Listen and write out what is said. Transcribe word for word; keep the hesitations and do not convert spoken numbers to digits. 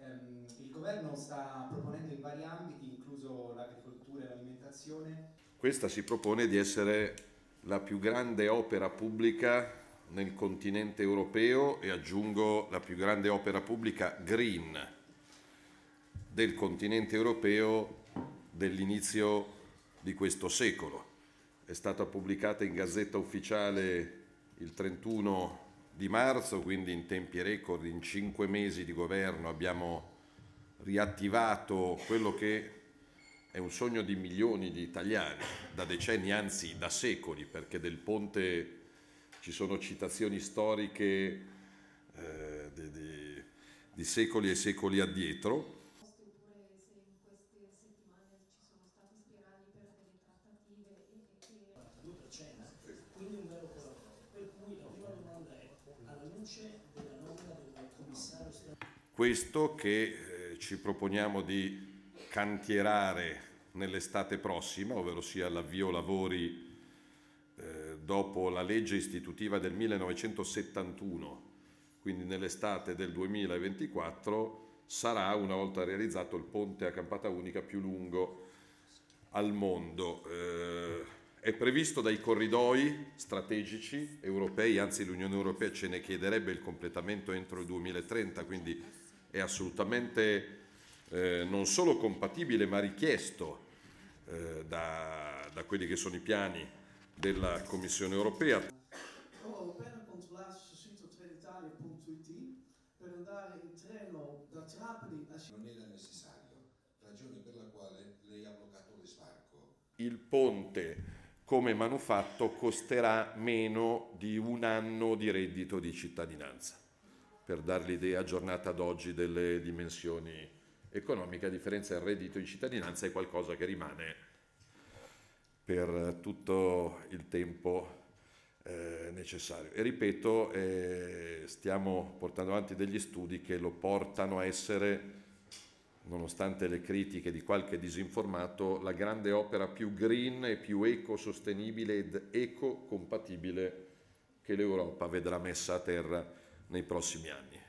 ehm, il governo sta proponendo in vari ambiti, incluso l'agricoltura e l'alimentazione. Questa si propone di essere la più grande opera pubblica nel continente europeo e aggiungo la più grande opera pubblica green del continente europeo dell'inizio di questo secolo. È stata pubblicata in Gazzetta Ufficiale il trentuno di marzo, quindi in tempi record, in cinque mesi di governo abbiamo riattivato quello che è un sogno di milioni di italiani, da decenni, anzi da secoli, perché del ponte ci sono citazioni storiche eh, di, di, di secoli e secoli addietro. Oppure se in queste settimane ci sono stati spiragli per delle trattative e che... due per cento, quindi un vero collaboratore. Per cui la prima domanda è, alla luce della nomina del commissario straordinario, Questo che eh, ci proponiamo di cantierare nell'estate prossima, ovvero sia l'avvio lavori eh, dopo la legge istitutiva del millenovecentosettantuno, quindi nell'estate del duemilaventiquattro, sarà, una volta realizzato, il ponte a campata unica più lungo al mondo. Eh, è previsto dai corridoi strategici europei, anzi l'Unione Europea ce ne chiederebbe il completamento entro il duemilatrenta, quindi è assolutamente eh, non solo compatibile ma richiesto eh, da, da quelli che sono i piani della Commissione Europea. Europea controllare su sito trenitalia punto it per andare in treno da Trapani a... Non era necessario, ragione per la quale lei ha bloccato lo sbarco. Il ponte come manufatto costerà meno di un anno di reddito di cittadinanza, per dare l'idea aggiornata ad oggi delle dimensioni economiche. A differenza del reddito di cittadinanza è qualcosa che rimane per tutto il tempo eh, necessario. E ripeto, eh, stiamo portando avanti degli studi che lo portano a essere, nonostante le critiche di qualche disinformato, la grande opera più green e più ecosostenibile ed ecocompatibile che l'Europa vedrà messa a terra nei prossimi anni.